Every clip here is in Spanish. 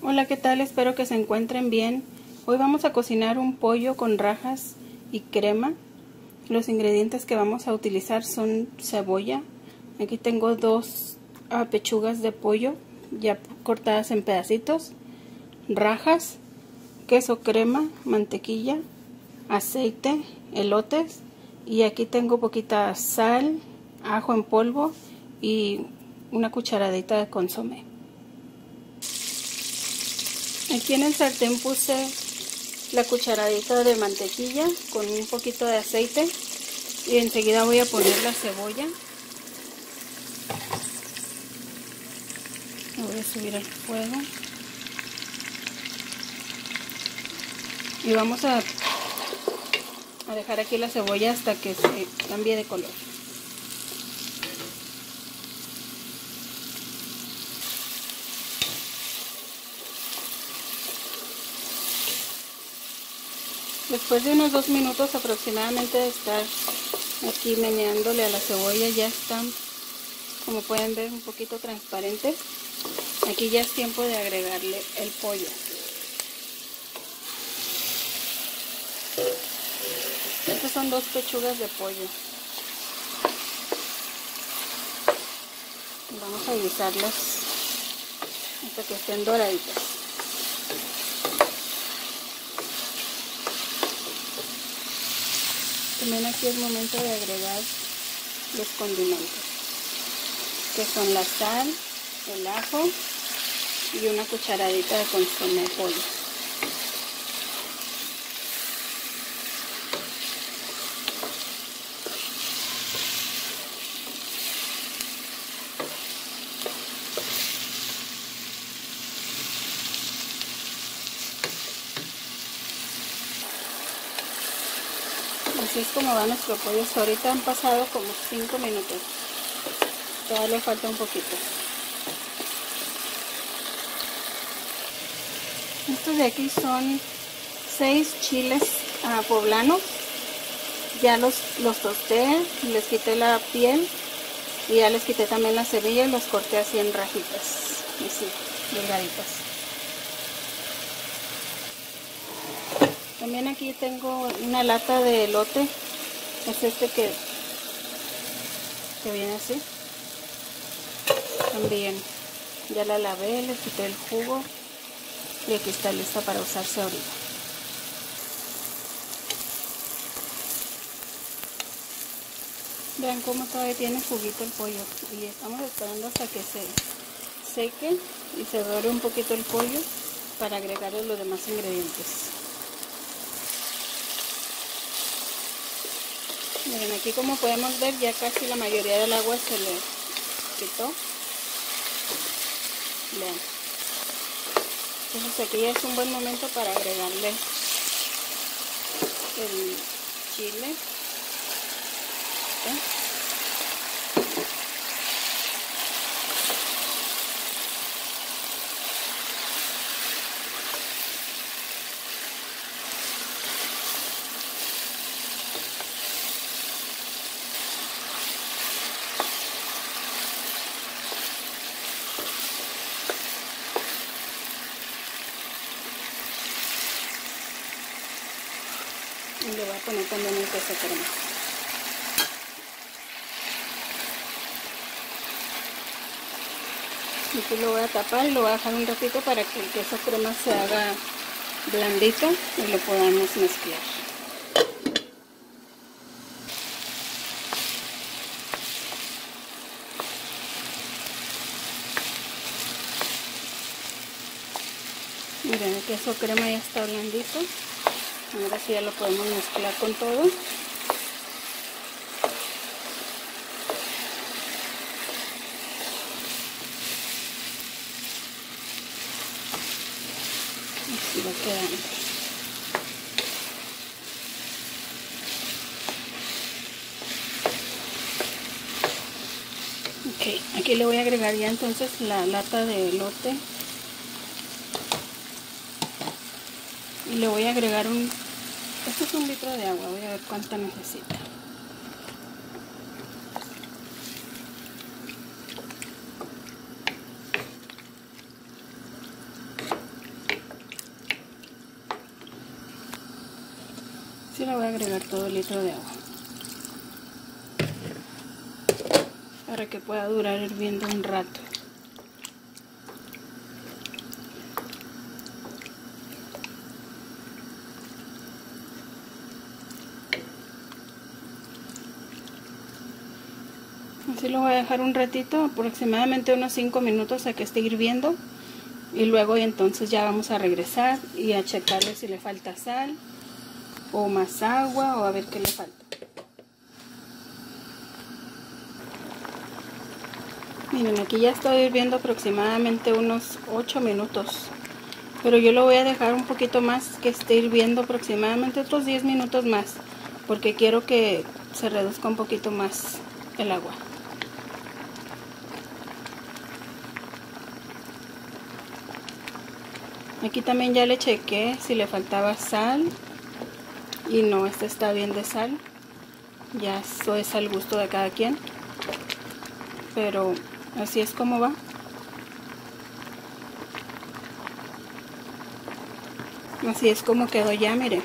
Hola, ¿qué tal? Espero que se encuentren bien. Hoy vamos a cocinar un pollo con rajas y crema. Los ingredientes que vamos a utilizar son cebolla. Aquí tengo dos pechugas de pollo ya cortadas en pedacitos, rajas, queso crema, mantequilla, aceite, elotes, y aquí tengo poquita sal, ajo en polvo y una cucharadita de consomé. Aquí en el sartén puse la cucharadita de mantequilla con un poquito de aceite y enseguida voy a poner la cebolla. Le voy a subir al fuego y vamos a dejar aquí la cebolla hasta que se cambie de color. Después de unos 2 minutos aproximadamente de estar aquí meneándole a la cebolla, ya está, como pueden ver, un poquito transparente. Aquí ya es tiempo de agregarle el pollo. Estas son 2 pechugas de pollo. Vamos a guisarlas hasta que estén doraditas. También aquí es momento de agregar los condimentos, que son la sal, el ajo y una cucharadita de consomé de pollo. Así es como va nuestro pollo. Hasta ahorita han pasado como 5 minutos. Todavía le falta un poquito. Estos de aquí son 6 chiles poblanos. Ya los tosté, les quité la piel y ya les quité también la semilla y los corté así en rajitas, así, delgaditas. También aquí tengo una lata de elote, es este que viene así. También ya la lavé, le quité el jugo y aquí está lista para usarse ahorita. Vean cómo todavía tiene juguito el pollo y estamos esperando hasta que se seque y se dore un poquito el pollo para agregarle los demás ingredientes. Miren, aquí como podemos ver ya casi la mayoría del agua se le quitó. Vean. Entonces aquí ya es un buen momento para agregarle el chile. ¿Sí? Y le voy a poner también el queso crema. Y aquí lo voy a tapar y lo voy a dejar un ratito para que el queso crema se haga blandito y lo podamos mezclar. Miren, el queso crema ya está blandito. Ahora sí ya lo podemos mezclar con todo. Así va quedando. Ok, aquí le voy a agregar ya entonces la lata de elote. Y le voy a agregar este es 1 litro de agua, voy a ver cuánta necesita. Sí le voy a agregar todo el litro de agua para que pueda durar hirviendo un rato. Así lo voy a dejar un ratito, aproximadamente unos 5 minutos a que esté hirviendo. Y luego entonces ya vamos a regresar y a checarle si le falta sal o más agua o a ver qué le falta. Miren, aquí ya está hirviendo aproximadamente unos 8 minutos. Pero yo lo voy a dejar un poquito más, que esté hirviendo aproximadamente otros 10 minutos más. Porque quiero que se reduzca un poquito más el agua. Aquí también ya le chequé si le faltaba sal. Y no, este está bien de sal. Ya eso es al gusto de cada quien. Pero así es como va. Así es como quedó ya, miren.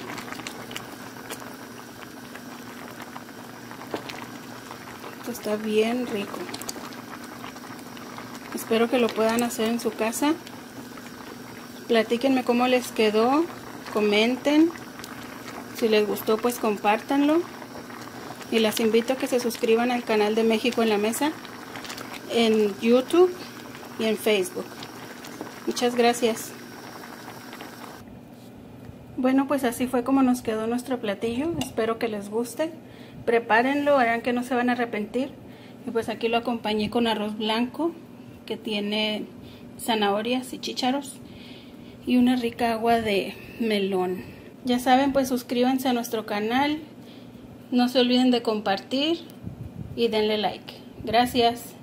Esto está bien rico. Espero que lo puedan hacer en su casa. Platíquenme cómo les quedó. Comenten. Si les gustó, pues compártanlo. Y las invito a que se suscriban al canal de México en la Mesa en YouTube y en Facebook. Muchas gracias. Bueno, pues así fue como nos quedó nuestro platillo. Espero que les guste. Prepárenlo, verán que no se van a arrepentir. Y pues aquí lo acompañé con arroz blanco que tiene zanahorias y chícharos y una rica agua de melón. Ya saben, pues suscríbanse a nuestro canal. No se olviden de compartir y denle like. Gracias.